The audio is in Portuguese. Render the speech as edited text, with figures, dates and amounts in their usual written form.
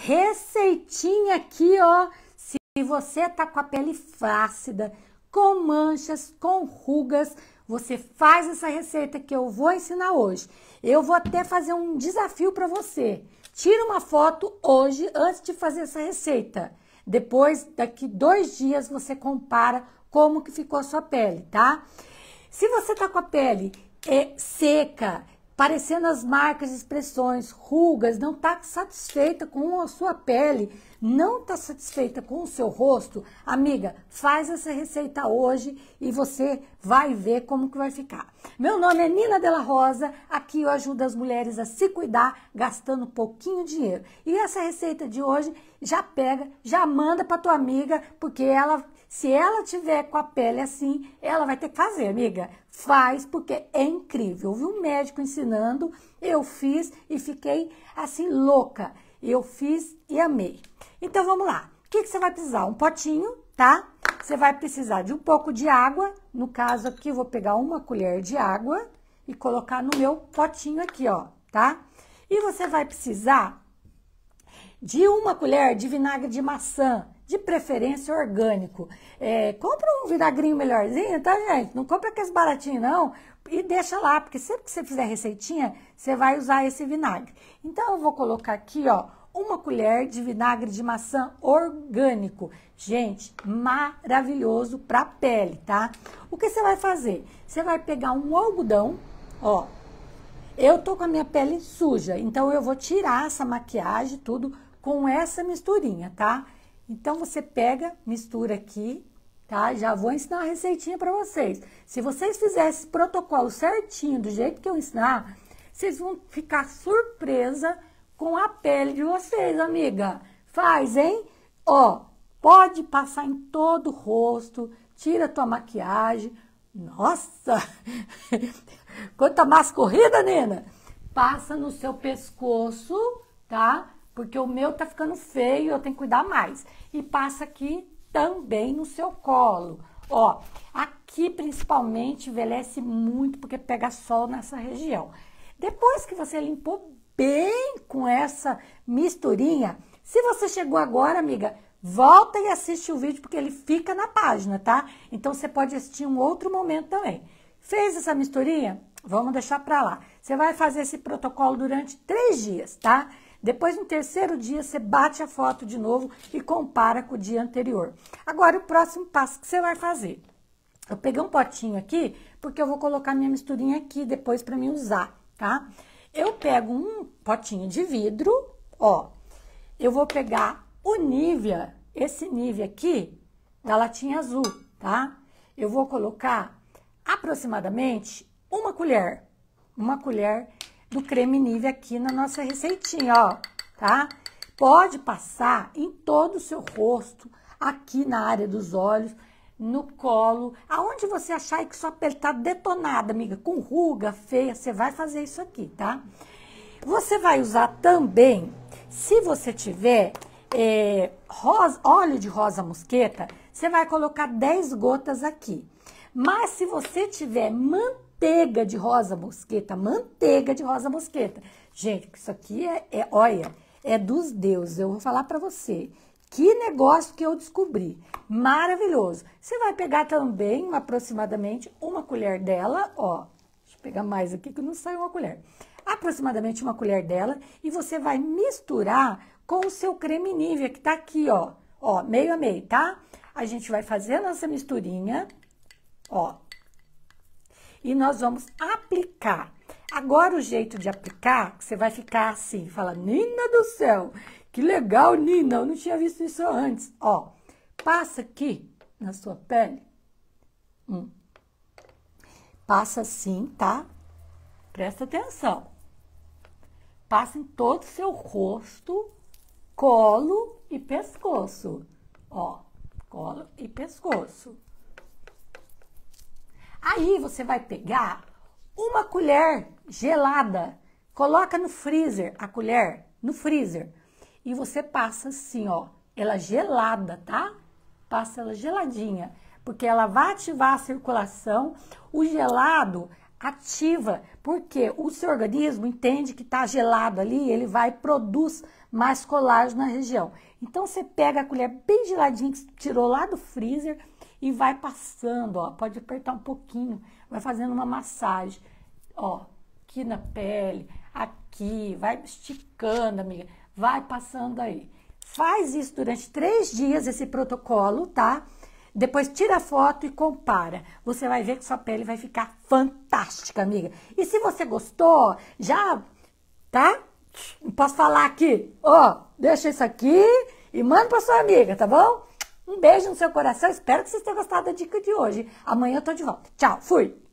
Receitinha aqui, ó. Se você tá com a pele flácida, com manchas, com rugas, você faz essa receita que eu vou ensinar hoje. Eu vou até fazer um desafio para você. Tira uma foto hoje antes de fazer essa receita. Depois, daqui 2 dias, você compara como que ficou a sua pele, tá? Se você tá com a pele seca, parecendo as marcas, expressões, rugas, não está satisfeita com a sua pele, não está satisfeita com o seu rosto, amiga, faz essa receita hoje e você vai ver como que vai ficar. Meu nome é Nina Della Rosa, aqui eu ajudo as mulheres a se cuidar gastando pouquinho dinheiro. E essa receita de hoje já pega, já manda para tua amiga, porque se ela tiver com a pele assim, ela vai ter que fazer, amiga. Faz, porque é incrível. Eu vi um médico ensinando, eu fiz e fiquei assim louca. Eu fiz e amei. Então vamos lá. O que você vai precisar? Um potinho, tá? Você vai precisar de um pouco de água. No caso aqui, eu vou pegar 1 colher de água e colocar no meu potinho aqui, ó, tá? E você vai precisar de 1 colher de vinagre de maçã, de preferência orgânico. Compra um vinagrinho melhorzinho, tá, gente? Não compra aqueles baratinhos, não. E deixa lá, porque sempre que você fizer receitinha, você vai usar esse vinagre. Então, eu vou colocar aqui, ó, 1 colher de vinagre de maçã orgânico. Gente, maravilhoso pra pele, tá? O que você vai fazer? Você vai pegar um algodão, ó. Eu tô com a minha pele suja, então eu vou tirar essa maquiagem, tudo, com essa misturinha, tá? Então, você pega, mistura aqui, tá? Já vou ensinar uma receitinha para vocês. Se vocês fizerem esse protocolo certinho, do jeito que eu ensinar, vocês vão ficar surpresa com a pele de vocês, amiga. Faz, hein? Ó, pode passar em todo o rosto, tira a tua maquiagem. Nossa! Quanta massa corrida, Nina! Passa no seu pescoço, tá? Porque o meu tá ficando feio, eu tenho que cuidar mais. E passa aqui também no seu colo. Ó, aqui principalmente envelhece muito porque pega sol nessa região. Depois que você limpou bem com essa misturinha, se você chegou agora, amiga, volta e assiste o vídeo porque ele fica na página, tá? Então você pode assistir um outro momento também. Fez essa misturinha? Vamos deixar pra lá. Você vai fazer esse protocolo durante 3 dias, tá? Depois, no 3º dia, você bate a foto de novo e compara com o dia anterior. Agora, o próximo passo que você vai fazer. Eu peguei um potinho aqui, porque eu vou colocar minha misturinha aqui depois para mim usar, tá? Eu pego um potinho de vidro, ó. Eu vou pegar o Nivea, esse Nivea aqui, da latinha azul, tá? Eu vou colocar aproximadamente 1 colher. 1 colher do creme Nivea aqui na nossa receitinha, ó, tá? Pode passar em todo o seu rosto, aqui na área dos olhos, no colo, aonde você achar que sua pele tá detonada, amiga, com ruga, feia, você vai fazer isso aqui, tá? Você vai usar também, se você tiver óleo de rosa mosqueta, você vai colocar 10 gotas aqui. Mas se você tiver manteiga de rosa mosqueta, gente, isso aqui olha, é dos deuses, eu vou falar pra você, que negócio que eu descobri, maravilhoso. Você vai pegar também, aproximadamente, 1 colher dela, ó, deixa eu pegar mais aqui que não saiu 1 colher, aproximadamente 1 colher dela, e você vai misturar com o seu creme Nivea, que tá aqui, ó, meio a meio, tá? A gente vai fazer a nossa misturinha, ó, e nós vamos aplicar. Agora, o jeito de aplicar, você vai ficar assim, fala, Nina do céu, que legal, Nina, eu não tinha visto isso antes. Ó, passa aqui na sua pele. Passa assim, tá? Presta atenção. Passa em todo o seu rosto, colo e pescoço. Ó, colo e pescoço. Aí, você vai pegar 1 colher gelada, coloca no freezer, a colher no freezer, e você passa assim, ó, ela gelada, tá? Passa ela geladinha, porque ela vai ativar a circulação. O gelado ativa, porque o seu organismo entende que está gelado ali, ele vai e produz mais colágeno na região. Então, você pega a colher bem geladinha que você tirou lá do freezer e vai passando, ó, pode apertar um pouquinho, vai fazendo uma massagem, ó, aqui na pele, aqui, vai esticando, amiga, vai passando aí. Faz isso durante 3 dias, esse protocolo, tá? Depois tira a foto e compara. Você vai ver que sua pele vai ficar fantástica, amiga. E se você gostou, já, tá? Não posso falar aqui. Ó, deixa isso aqui e manda pra sua amiga, tá bom? Um beijo no seu coração. Espero que vocês tenham gostado da dica de hoje. Amanhã eu tô de volta. Tchau, fui!